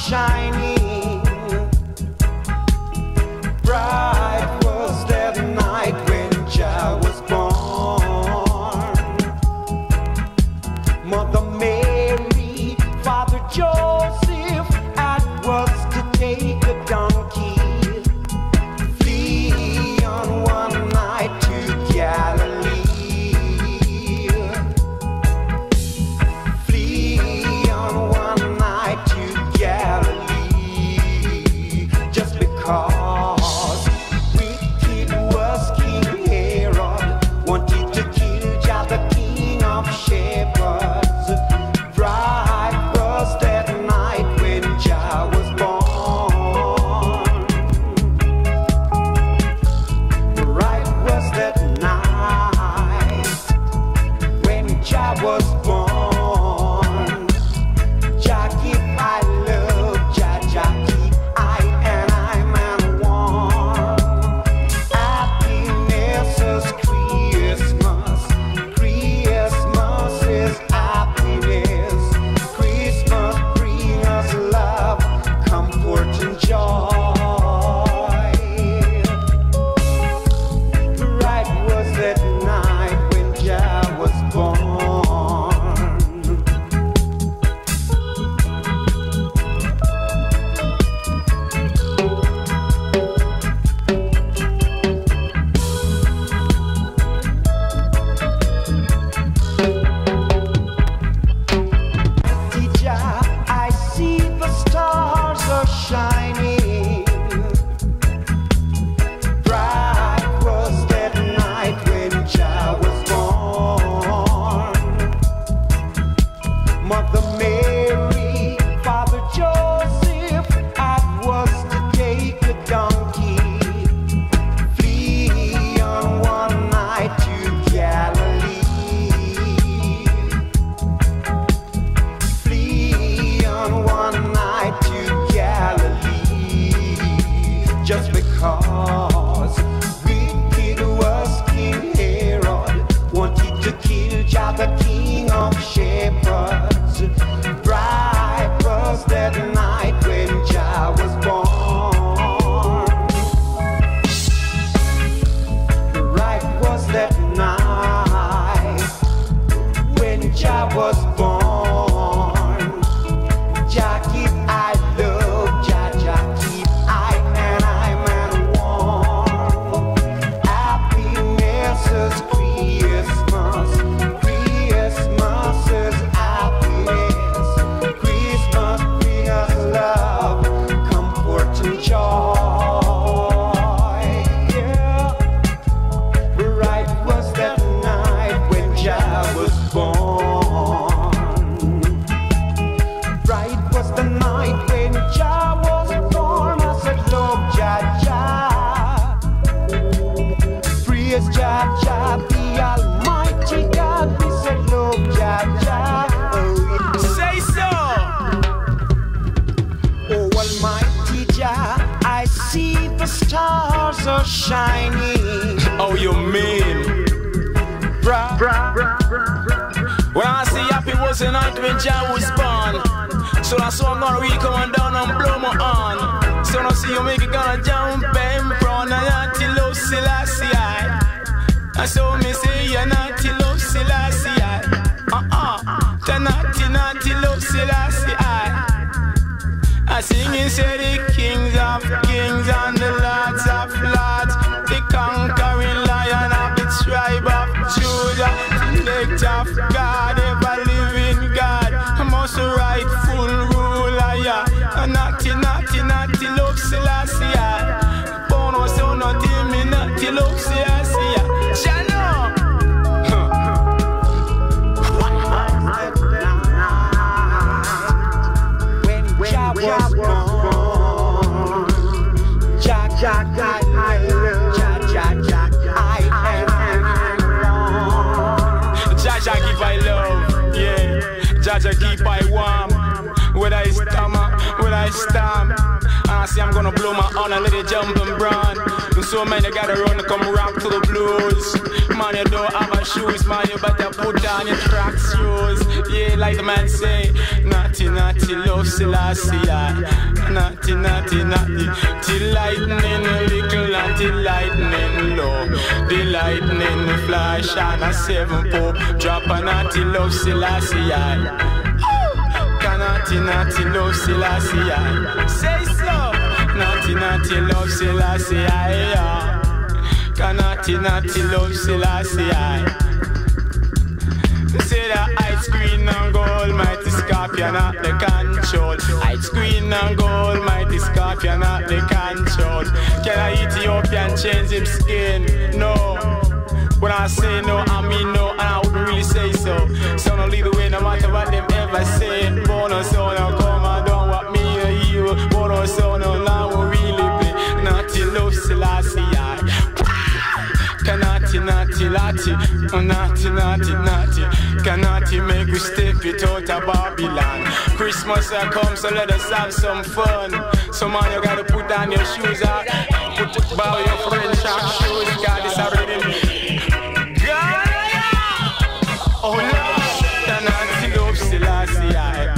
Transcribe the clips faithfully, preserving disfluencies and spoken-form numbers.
shining. Bright was that night when Jah was born. Mother Mary, Father Joseph, at was to take a donkey, flee on one night to Galilee. Flee on one night to Galilee, just because wicked was King Herod, wanted to kill Jah, the King of Shepherds. Bright was that night when Jah was born. Bright was that night when Jah was born. Jah keep I love, Jah Jah keep I and I man one. Happiness is Christmas, Christmas is happiness. Christmas bring us love, comfort and joy. Bright was that night when Jah was born. Jah, I see the stars are shining. Bright was that night when Jah was born. Mother Mary, Father Joseph, at was to take a donkey, flee on one night to Galilee. Flee on one night to Galilee, just because wicked was King Herod, wanted to kill Jah, the King of Shepherds. Bright was that night when Jah was born. Bright was that night when Jah was born. Jah keep I love, Jah Jah keep I and I man one. Happiness is Christmas, Christmas is happiness. Christmas bring us love, comfort and joy. Yeah. Bright was that night when Jah was born. Bright was the night when Jah was born. I said, Lord Jah Jah, praise Jah Jah, the Almighty God. We said, Lord Jah Jah, oh, Say so. oh Almighty Jah, I see the stars are shining. Oh, you mean? Bright, When I say happy was the night when Jah was born. So that's why I'm gonna really come on down and blow my horn. So now see you make it gonna jump and brown and naughty love Selassie. And so me say you're naughty love Selassie. Uh-uh, the naughty naughty love Selassie. I sing and say the kings of kings and the lords of lords, the conquering lion of the tribe of Judah, the elect of God, ever living God, most rightful ruler, yeah. A naughty, naughty, naughty love Selassie. Bono so no me naughty love Selassie. Shano. when Jah was born. Jah Jah I love, Jah Jah Jah I and Jah Jah give I love, yeah. Jah Jah keep I warm. Whether it's stammer, whether it's stamp. And I say I'm gonna blow my horn and let it jump and brand. And so many gotta run to come rock to the blues. Man, you don't have a shoes, man, you better put on your track shoes. Yeah, like the man say, not naughty, naughty, love Selassie. Naughty, naughty, naughty, till lightning little and till lightning low. The lightning flash and a seven pope drop a naughty, love Selassie. Naughty, naughty, love Selassie. Say so. Naughty, naughty, love Selassie. Naughty, naughty, love Selassie. Say the ice green and gold, mighty scorpion at the control. Ice green and gold, mighty scorpion at the control. Can I Ethiopian change him skin? No. When I say no, I mean no, and I wouldn't really say so. So don't lead the way no matter what them ever say. Bonus so no come and don't what me or you. Bonus so no long will really be. Naughty love Selassie. Naughty, naughty, naughty, naughty, naughty, naughty. Naughty make we step it out of Babylon. Christmas has come, so let us have some fun. So man, you gotta put on your shoes out. Put bow your French shop shoes. God is already. God, oh Lord, naughty love Selassie.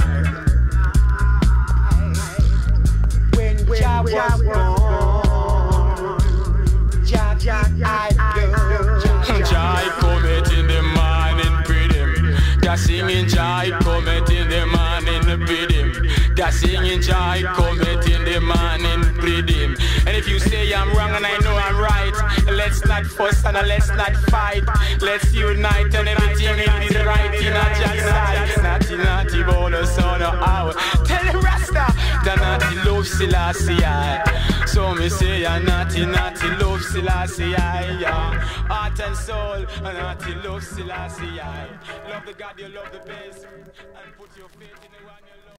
When Jah was born, Jah, Jah, I Joy cometh in the morning, rhythm. They're singing joy cometh in the morning, rhythm. They're singing joy cometh in the morning, rhythm. And if you say I'm wrong and I know I'm right, let's not fuss and let's not fight. Let's unite and everything is right in a Jah's side. Naughty, naughty, bono, son of our. Tell the Rasta, the naughty love Selassie. So me say a naughty, naughty love Selassie. Heart and soul, a naughty love Selassie. Love the God, you love the best, and put your faith in the one you love.